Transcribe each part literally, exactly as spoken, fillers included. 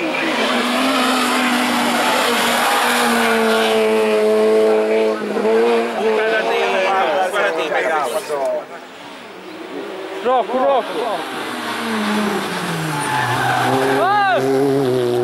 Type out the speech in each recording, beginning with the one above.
Rocco, Rocco! Ah!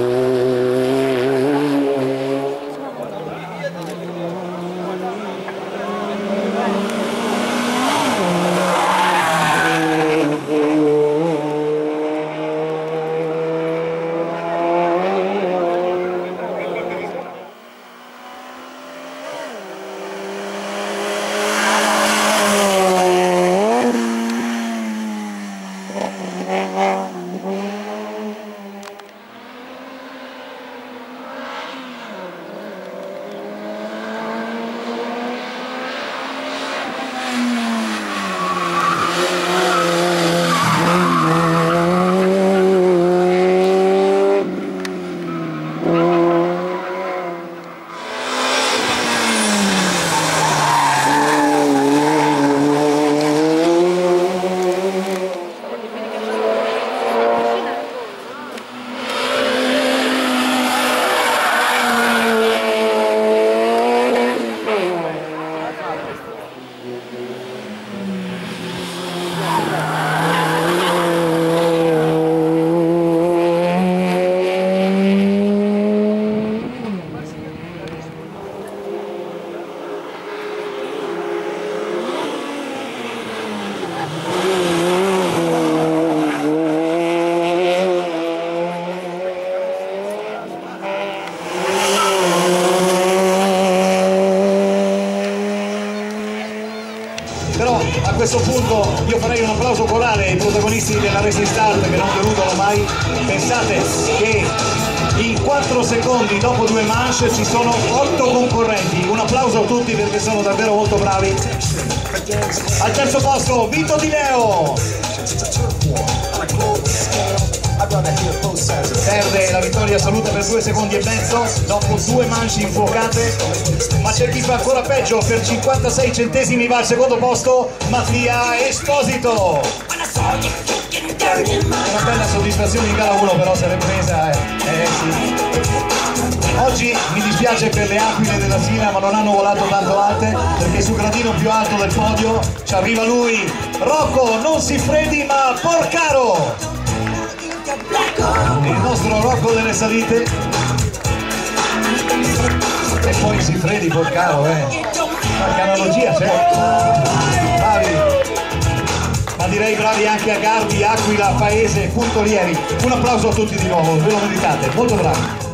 Però a questo punto io farei un applauso corale ai protagonisti della Racing Start che non deludano mai. Pensate che in quattro secondi dopo due manche ci sono otto concorrenti. Un applauso a tutti perché sono davvero molto bravi. Al terzo posto Vito Di Leo. Perde la vittoria assoluta per due secondi e mezzo dopo due manche infuocate, ma c'è chi fa ancora peggio, per cinquantasei centesimi va al secondo posto Mattia Esposito. Una bella soddisfazione in gara uno, però se l'è presa eh, eh sì. Oggi mi dispiace per le aquile della Sila, ma non hanno volato tanto alte, perché sul gradino più alto del podio ci arriva lui, Rocco, non si freddi ma Porcaro, il nostro Rocco delle salite. E poi si freddi Porcaro, eh qualche analogia c'è, bravi, ma direi bravi anche a Garbi, Aquila, Paese, Puntolieri. Un applauso a tutti di nuovo, ve lo meritate, molto bravi.